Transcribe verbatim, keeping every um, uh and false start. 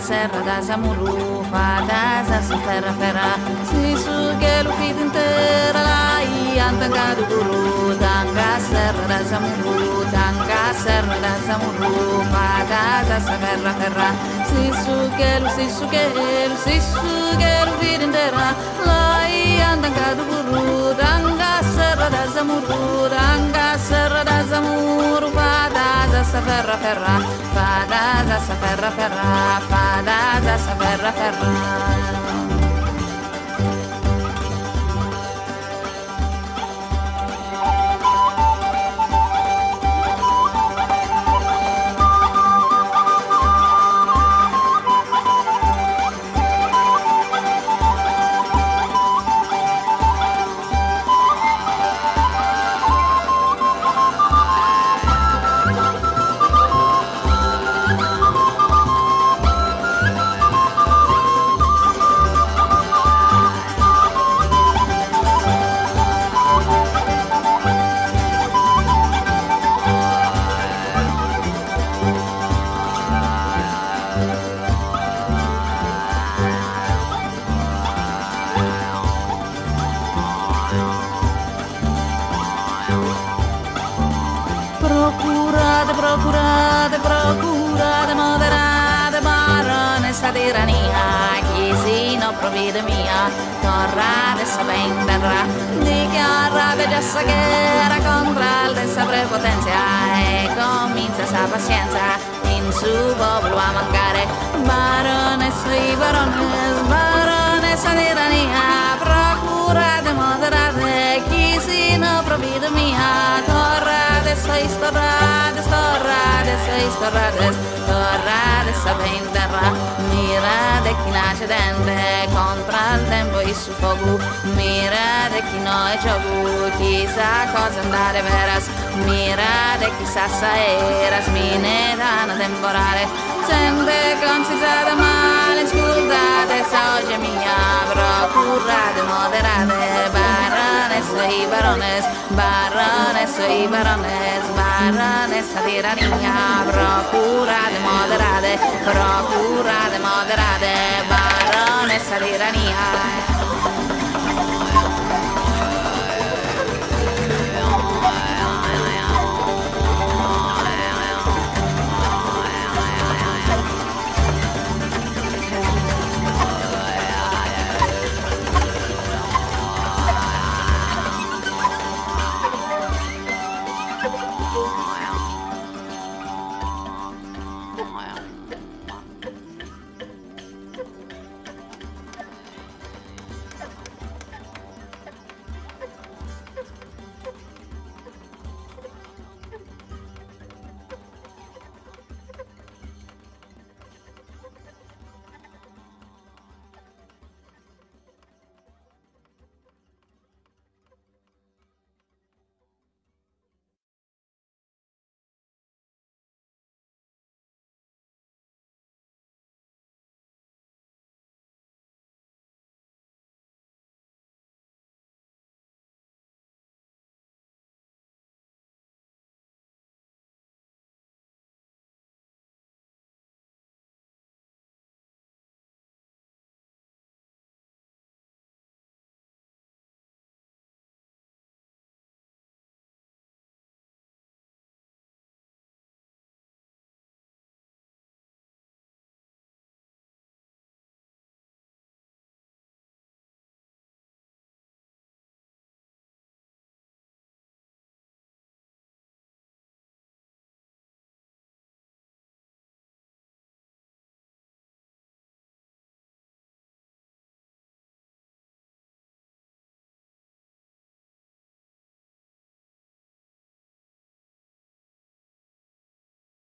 serra da samuru, fata sa ferra ferra, si su che lo fit intera lai, antanga du guru, tanga serra da samuru, tanga serra da samuru, fata sa ferra ferra, si su che lo si su che lo si su che lo fit intera lai, antanga du guru, tanga serra da samuru, tanga serra da samuru, fata sa ferra ferra, fata sa ferra ferra, fata sa ferra ferra. Procurate, procurate, procurate, moderate, baronessa tirania, chi si non provvide mia, torrate sapenterra, dichiarate già sa guerra contro l'essa prepotenza e comincia sa pazienza, in su popolo a mancare, baronessa i barones, baronessa tirania, procurate, moderate, chi si non provvide mia, torrate, sei storrate, storrate, sei storrate, storrate, sapenterra, mirate chi nasce dente, contro il tempo e su fuoco, mirate chi no è gioco, chissà cosa andare veras, mirate chi sa sa eras, minetana temporale, sente consigliata male, scusate, sa oggi è mia, procurate, moderate, baronessa i barones, baronessa i barones, baronessa tirania, procurate, moderate, procurate, moderate, baronessa tirania.